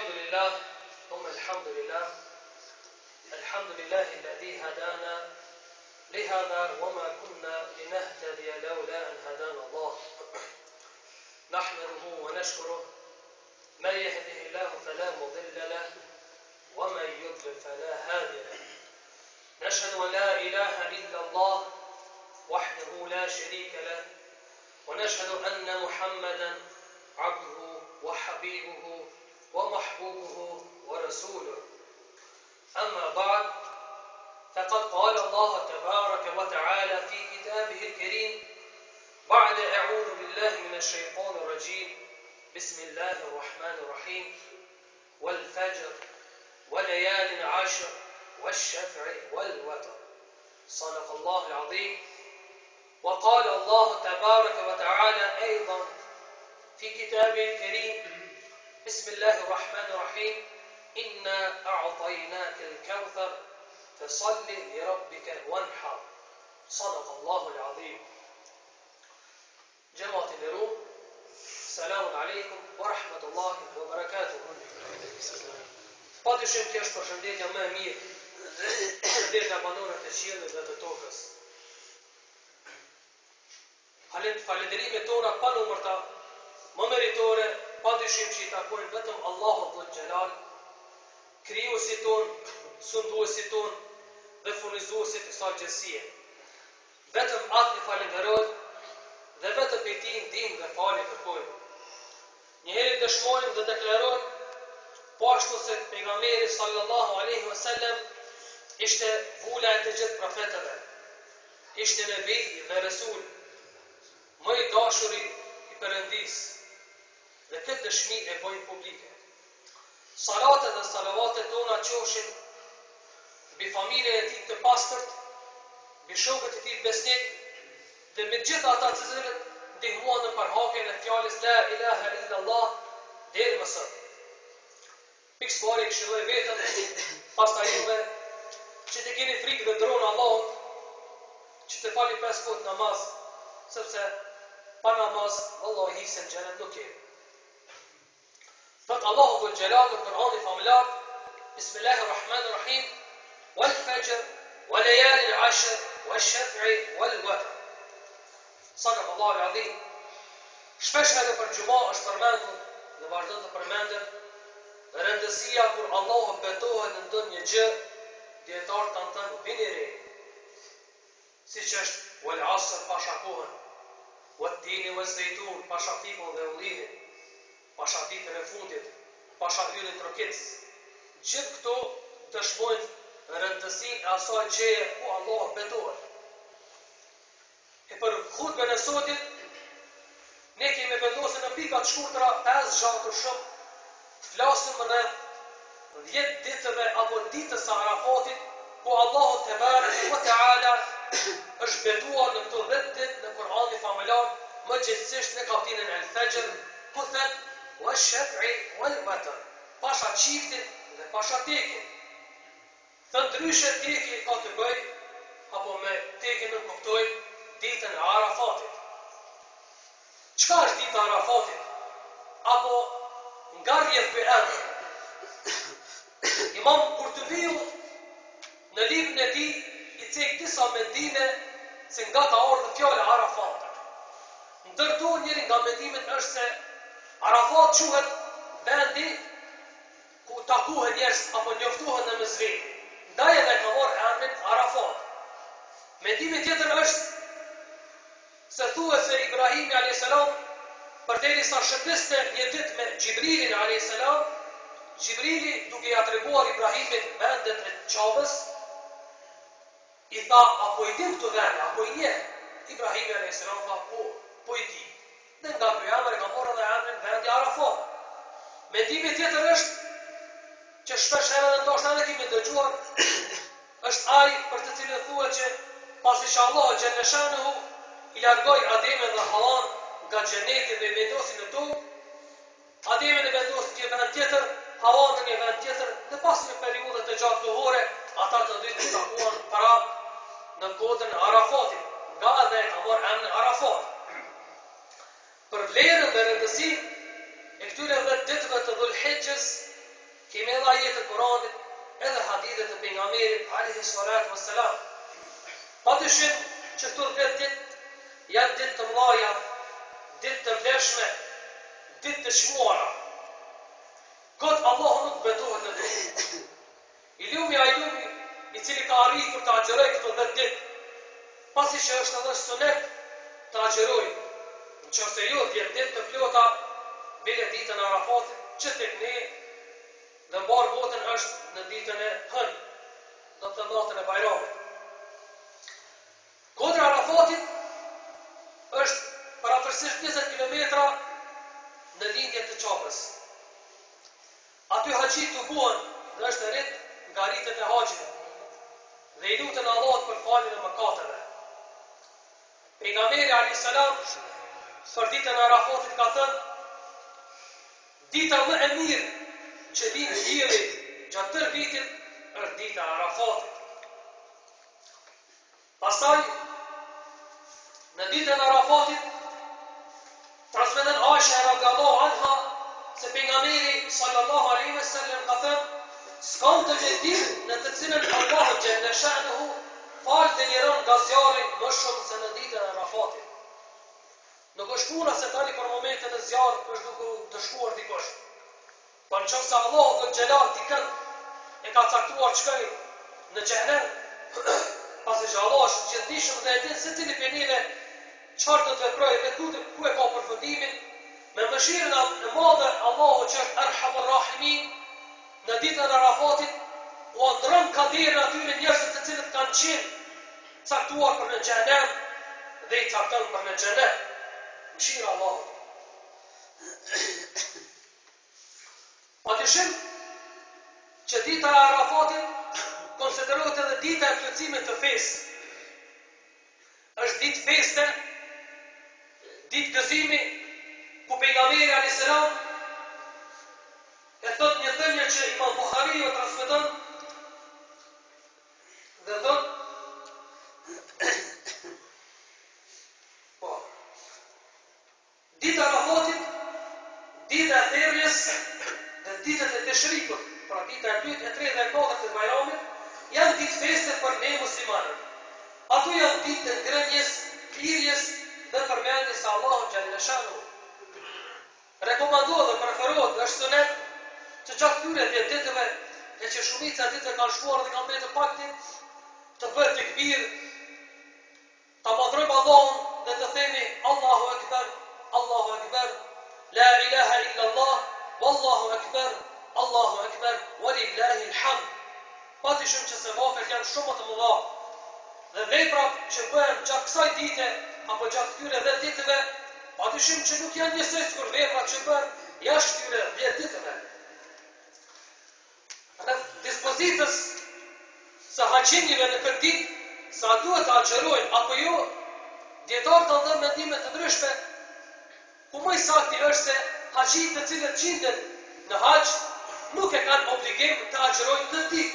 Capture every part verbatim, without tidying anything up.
الحمد لله ثم الحمد لله الحمد لله الذي هدانا لهذا وما كنا لنهتدي لولا أن هدانا الله نحمده ونشكره من يهده الله فلا مضل له ومن يضلل فلا هادي له نشهد أن لا إله إلا الله وحده لا شريك له ونشهد أن محمدا عبده وحبيبه ومحبوبه ورسوله أما بعد فقد قال الله تبارك وتعالى في كتابه الكريم بعد أعوذ بالله من الشيطان الرجيم بسم الله الرحمن الرحيم والفجر وليال عشر والشفع والوتر صدق الله العظيم. وقال الله تبارك وتعالى أيضا في كتابه الكريم بسم الله الرحمن الرحيم إنا أعطيناك الكوثر فصل لربك وانحر صدق الله العظيم. جماعة الروم السلام عليكم ورحمة الله وبركاته. Padyshim kjo është përshëndetja më e mirë, përshëndetja banorët e qiellit dhe të tokës. Falenderimet tona pa numërta, më meritore, padyshim që i takojnë vetëm Allahut Dhul Xhelal, krijuesit ton, sunduesit ton dhe furnizuesit të kësaj gjësie. Vetëm atë i falenderojmë dhe vetëm prej tij ndihmë dhe falje kërkojmë. Njëherë dëshmojmë dhe deklarojmë po ashtu se pejgamberi sallallahu alaihi wasallam ishte vula e të gjithë profetëve, ishte nebi dhe rasul, më i dashuri i Perëndis, dhe këtë dëshmi e bojmë publike. Salatet dhe salavatet tona qoshin mbi familjen e tij të pastërt, mbi shokët e tij besnik dhe me gjithë ata të cilët ndihmuan në përhapjen e fjalës la ilaha illa Allah deri më sot. Pikë pari këshilloj vetëm, pastaj juve, që të keni frikë dhe dronë Allahut, që të fali pesë kohë namaz, sepse pa namaz, Allah i hisën xhenet nuk keni. Thot Allahu Dhul Xhelal në Kur'anin famullar, Bismillahirrahmanirrahim, wal fajr, wa layalin ashr, wash shaf'i wal watr. Sadaq Allahu al-Azim. Shpesh edhe për xhuma është përmendur dhe vazhdon të përmendet rëndësia kur Allahu betohet në ndonjë gjë, dietar tan tan vini re. Siç është wal asr pasha kohën, wat tini waz zaytun pasha fikun dhe ullinin, pasha ditën e fundit, pasha yllin trokitës. Gjithë këto dëshmojnë rëndësinë e asaj gjëje ku Allahu betohet. E për hutbën e sotit, ne kemi vendosur në pika të shkurtra pesë gjatë shumë të flasim rreth dhjetë ditëve apo ditës së Arafatit, ku Allahu Tebareke ve Teala është betuar në këto dhjetë ditë në Kur'anin famullar, më gjithsesi në kapitullin Al-Fajr, ku thot wash-shaf'i wal-watr, pasha çiftin dhe pasha tekin. Të ndryshe teki ka të bëj, apo me tekin në kuptoj ditën e Arafatit. Çka është dita e Arafatit? Apo ngarje për emër. Imam Kurtubiu në librin e tij i cek disa mendime se nga ka ardhur fjala Arafat. Ndërto njëri nga mendimet është se Arafat quhet vendi ku takohen njerëz apo njoftohen në mesveti. Ndaj edhe ka marrë emrin Arafat. Mendimi tjetër është se thuhet se Ibrahimi alayhis salam përderisa shërbiste një ditë me Xhibrilin alayhis salam, Xhibrili duke ia treguar Ibrahimit vendet e Qabës, i tha, apo i din këto vende, apo i nje? Ibrahimi alayhis salam tha, po, po i di. Dhe nga ky emër ka marrë edhe emrin vendi Arafat. Mendimi tjetër është që shpesh herë edhe ndoshta ne kemi dëgjuar, është ai për të cilën thuhet që pasi që Allah xhaleshanuhu i largoi Ademin dhe Hawan nga xheneti dhe i vendosi në tokë, Ademin e vendosi në një vend tjetër, Hawan në një vend tjetër, dhe pas një periudhe të gjatë kohore, ata të dy të takuan para në kodën e Arafatit, nga edhe ka marrë emrin Arafat. Për vlerën dhe rëndësinë e këtyre dhjetë ditëve të Dhul Hijjes, kemi edhe ajetë të Kuranit, edhe hadithet e pejgamberit alayhi salatu wassalam. Padyshim që këto dhjetë ditë janë ditë të mëdha, ditë të vlefshme, ditë të çmuara. Kot Allahu nuk betohet në to. I lumi ai lumi i cili ka arritur të agjeroj këto dhjetë ditë, pasi që është edhe sunet të agjeroj. Nëse jo dhjetë ditë të plota, bile ditën e Arafatit, që tek ne dhe mbar botën është në ditën e hënë, do të natën e Bajramit. Kodra e Arafatit është parapërsisht njëzet kilometra në lindje të Çapës. Aty haxhit u buan dhe është e rit nga rritet e haxhit dhe i lutën Allahut për faljen e mëkateve. Pejgamberi alayhis salam për ditën e Arafatit ka thënë: dita më e mirë që vjen dielli gjatë tërë vitit është dita e Arafatit. Pastaj në ditën e Arafatit transmeton Aisha radhiyallahu anha se pejgamberi sallallahu alaihi wasallam ka thënë: s'ka të ditë në të cilën Allahu xhalla sha'nuhu fal të njëron nga zjarri më shumë se në ditën e Arafatit. Nuk është puna se tani për momentin e zjarrit është duke u dëshkuar dikush. Por nëse Allahu do xhelal dikën e ka caktuar çkaj në xhenem, pasi që Allah është gjithdijshëm dhe e din se cili prej neve çfarë do të veprojë dhe ku, ku e ka përfundimin, me mëshirën e madhe Allahu që është Arhamur Rahimin, në ditën e Arafatit u ndron kaderin atyre njerëzve të cilët kanë qenë caktuar për në xhenem dhe i cakton për në xhenem. Mëshira e Allahut. Patyshim që dita e Arafatit konsiderohet edhe dita e plotësimit të fesë. Është ditë feste, ditë gëzimi, ku pejgamberi alayhis salam e thot një thënie që Imam Buhariu e transmeton dhe thot po dita e Arafatit, dita e Therjes dhe ditët e Teshrikut, pra dita e dytë, e tretë dhe e katërt të Bajramit, janë ditë feste për ne muslimanët. Ato janë ditë të ngrënjes, klirjes dhe përmendjes së Allahut xhalla shanu. Rekomandohet dhe preferohet dhe është sunet që gjatë këtyre dhjetë ditëve e që shumica ditëve kanë shkuar dhe kanë mbetur pak ditë, të bëhet tekbir, ta madhrojmë Allahun dhe të themi Allahu Akbar, Allahu Akbar, la ilaha illa Allah, wallahu akbar, Allahu akbar, walillahi alhamd. Patyshim që sevapet janë shumë të mëdha. Dhe veprat që bëhen gjatë kësaj dite apo gjatë këtyre dhjetë ditëve, patyshim që nuk janë njësoj sikur veprat që bëhen jashtë këtyre dhjetë ditëve. Rreth dispozitës së haxhinjve në këtë ditë, sa duhet të agjerojnë apo jo, dietarët kanë dhënë mendime të ndryshme, ku më i saktë është se haxhit të cilët gjenden në haxh nuk e kanë obligim të agjerojnë këtë ditë.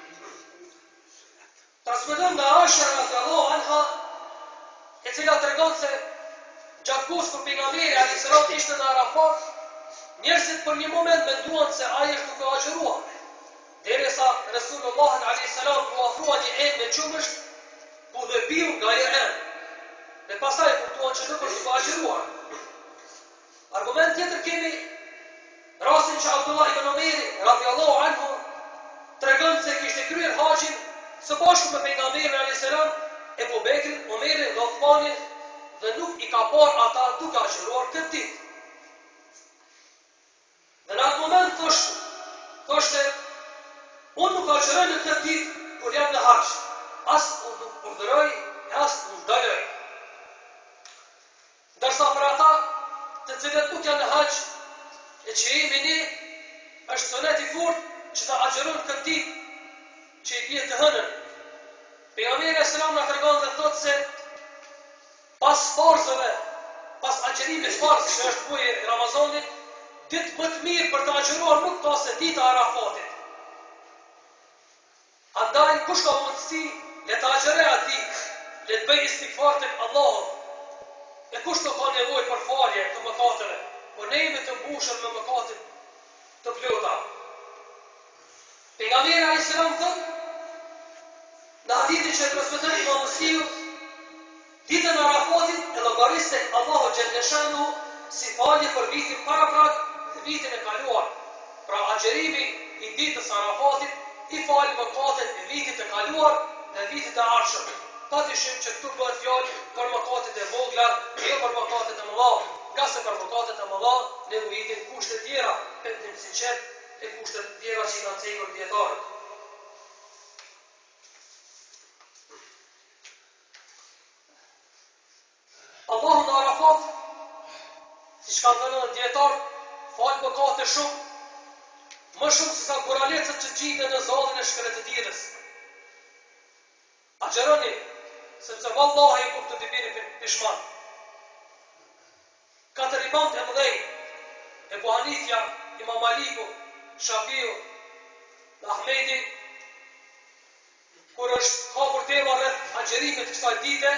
Transmeton nga Aisha radhiyallahu anha, e cila tregon se gjatë kohës kur pejgamberi alayhis salam ishte në Arafat, njerëzit për një moment menduan se ai është duke agjeruar. Derisa Resulullah alayhis salam u ofrua një enë me qumësht, ku dhe piu nga ajo enë. Dhe pastaj kuptuan që nuk është duke agjeruar. Argument tjetër kemi rastin që Abdullah ibn Omeri radhiyallahu anhu tregon se kishte kryer haxhin së bashku me pejgamberin alayhis salam, Ebu Bekrin, Omerin dhe Uthmanin, dhe nuk i ka parë ata duke agjeruar këtë ditë. Dhe në atë moment thoshte, thoshte, unë nuk agjeroj në këtë ditë kur jam në haxh, as nuk urdhëroj, as nuk ndaloj. Ndërsa për ata të cilët nuk janë në haxh, e që jemi ne, është sunet i fortë që ta agjerojnë këtë ditë që i bie të hënën. Pejgamberi alayhis salam na tregon dhe thotë se pas farzëve, pas agjerimit farz që është muaji i Ramazanit, ditë më të mirë për të agjeruar nuk ka se dita e Arafatit. Andaj kush ka mundësi le të agjerojë atë ditë, le të bëjë istighfar tek Allahu. E kush nuk ka nevojë për falje të mëkateve, por ne jemi të mbushur me mëkate të plota. Andaj, kush ka mundësi le të agjerojë atë ditë, le të bëjë istighfar tek Allahu. E kush nuk ka nevojë për falje të mëkateve, por ne jemi të mbushur me mëkate të plota. Pejgamberi alayhis salam thot në hadithin që transmeton Imam Muslimi, ditën e Arafatit e llogarisë tek Allahu xhalla shanu si falje për vitin paraprak dhe vitin e kaluar. Pra agjerimi i ditës së Arafatit i fal mëkatet e vitit të kaluar dhe vitit të ardhshëm. Pa dyshim që këtu bëhet fjalë për mëkatet e vogla, jo për mëkatet e mëdha. Nga se për mëkatet e mëdha ne uritin kushte të tjera, pendim sinqert e kushte të tjera që i kanë cekur dietarët. Allahu në Arafat, si që kanë thënë në dietar, fal mëkate shumë, më shumë se sa kuralecët që gjiten në zallën e shkretëtirës. Agjeroni, sepse vallahi kur të bini pishman. Katër imam e mëdhej, Ebu Hanifja, Imam Maliku, Shafiu dhe Ahmedi, kur është hapur tema rreth agjerimit të kësaj dite,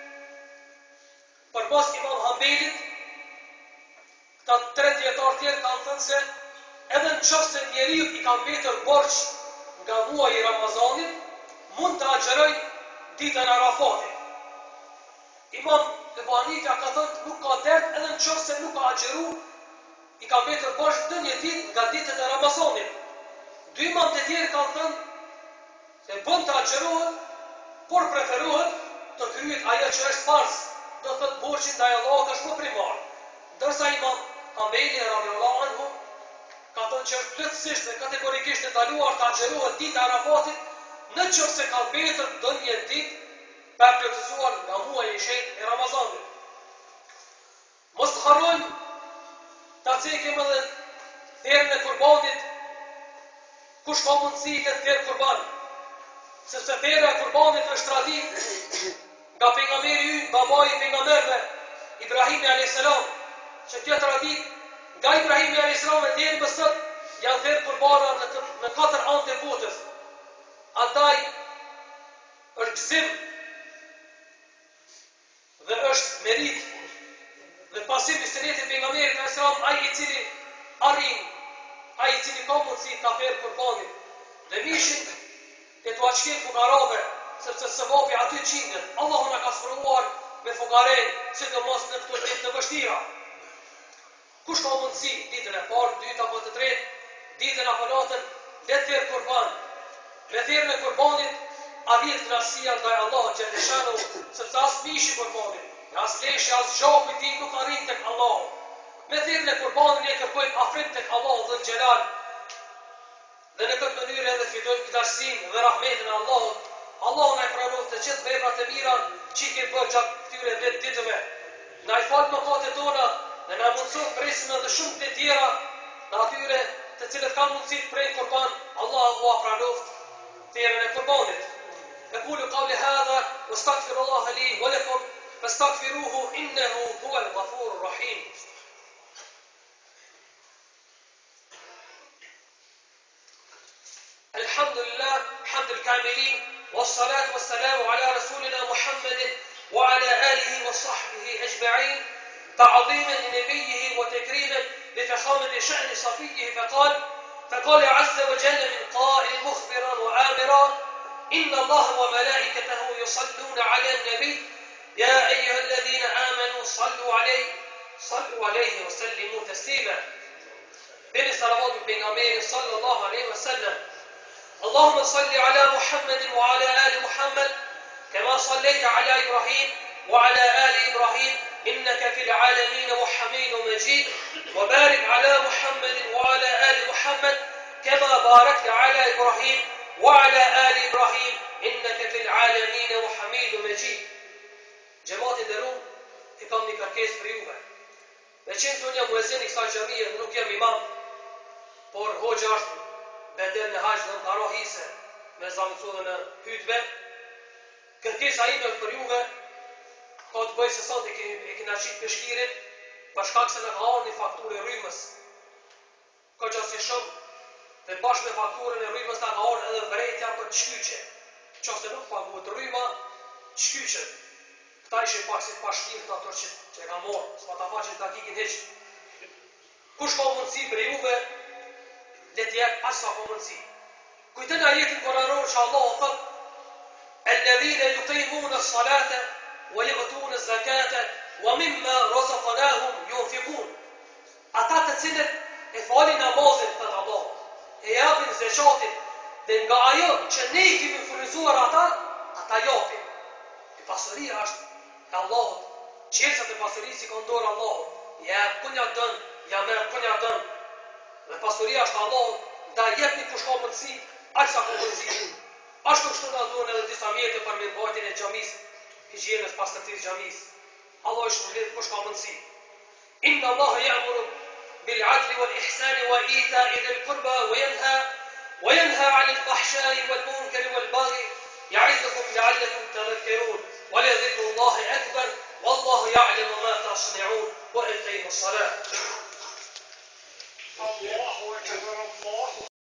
përpas Imam Hanbelit, këta tre dietar tjerë kanë thënë se edhe në qoftë se njeriu i ka mbetur borxh nga muaji i Ramazanit, mund të agjeroj ditën e Arafatit. Imam Ebu Hanifja ka thënë nuk ka dert edhe në qoftë se nuk ka agjeru, i ka mbetur borxh në një ditë nga ditët e Ramazanit. Dy imam të tjerë kanë thënë se bën të agjerohet, por preferohet të kryet ajo që është farz, do të thotë borxhi ndaj Allahut është më primar. Ndërsa Imam Hanbeli radhiyallahu anhu ka thënë që është plotësisht dhe kategorikisht e ndaluar të agjerohet dita e Arafatit në qoftë se ka mbetur ndonjë ditë pa plotësuar nga muaji i shenjtë i Ramazanit. Mos të harrojmë ta cekim edhe therrën e kurbanit, kush ka mundësi të therr kurban, sepse therra e kurbanit është traditë nga pejgamberi ynë, babai i pejgamberëve, Ibrahimi alayhis salam, që kjo traditë nga Ibrahimi alayhis salam deri më sot janë therr kurbana në, në katër anë të botës. Andaj është gëzim dhe është merit dhe pasim i sunetit të pejgamberit alayhis salam ai i cili arrin, ai i cili ka mundësi ta therr kurbanin dhe mishin e tu aqkin fukarave, sepse sevapi aty qindet. Allahu na ka sprovuar me fukarej, sidomos në këto ditë të vështira. Kush ka mundësi ditën e parë, dytë apo të tretë, ditën apo natën, le të therr kurban. Me therrën e kurbanit arrit kënaqësia ndaj Allahut xhallahu xhanu, sepse as mishi i kurbanit, as leshi, as gjaku i tij nuk arrin tek Allahu. Me therrën e kurbanit ne kërkojmë afrim tek Allahu dhul xhelal. Dhe në këtë mënyrë edhe fitojmë kënaqësinë dhe rahmetin e Allahut. Allahu na e pranon të gjithë veprat e mira që i kemi bërë gjatë këtyre dhjetë ditëve. Na i fal mëkatet tona dhe na mundson presim edhe shumë të tjera në atyre të cilët kanë mundësi të prejnë kurban. Allahu ua pranoft therrën e kurbanit. Aqulu qawli hadha wastaghfirullaha li wa lakum fastaghfiruhu innahu huwal ghafurur rahim. Alhamdulillah, hamdul kamilin. والصلاة والسلام على رسولنا محمد وعلى آله وصحبه أجمعين تعظيما لنبيه وتكريما لفخامة شأن صفيه فقال فقال عز وجل من قائل مخبرا وآمرا إن الله وملائكته يصلون على النبي يا أيها الذين آمنوا صلوا عليه صلوا عليه وسلموا تسليما. بين صلوات البيغمبر صلى الله عليه وسلم. اللهم صل على محمد وعلى آل محمد كما صليت على إبراهيم وعلى آل إبراهيم إنك في العالمين حميد مجيد وبارك على محمد وعلى آل محمد كما باركت على إبراهيم وعلى آل إبراهيم إنك في العالمين حميد مجيد. جماعة درون إقام نكركيز فريوبة veçin të një muezin i kësaj xhamie nuk jam imam, por hoxha është bedel në haqë dhe në taro hise me zamëcu dhe në hytve. Kërkesa ime për juve ka të bëjë se sot e kena qitë peshkirin për shkak se në ka arë një fakturë e rrymës. Ka që asë shumë dhe bashkë me fakturën e rrymës në ka arë edhe vrejtja për të shkyqe. Që se nuk paguhet rryma, shkyqet. Këta ishe pak si pashtirë të ato që, që e ka morë, s'pa ta faqin të akikin heqë. Kush ka mundësi për juve, le t'jep as ka mundësi. Kujtën ajetin kuranor që Allahu thot: "Alladhina yuqimuna as-salata wa yu'tuna az-zakata wa mimma razaqnahum yunfiqun." Ata të cilët e falin namazin të Allahut, e japin zakatin, dhe nga ajo që ne i kemi furnizuar ata, ata japin. E pasuria është e Allahut. Qelësat e pasurisë i ka dorë Allahut. Ja kunja don, ja merr kunja don. Dhe pasuria është Allahut, da jepni kush ka mundësi, aq sa ka mundësi. Ashtu kështu na duhen edhe disa mjete për mirëmbajtjen e xhamisë, higjienës pastërtisë xhamisë. Allah është mbledh kush ka mundësi. Inna Allaha ya'muru bil 'adli wal ihsani wa ita'i dhil qurba wa yanha wa yanha 'anil fahsha'i wal munkari wal baghi ya'idukum la'allakum tadhakkarun. Wa la dhikru Allahi akbar wallahu ya'lamu ma tasna'un wa aqimu as-salat. Allahu akbar.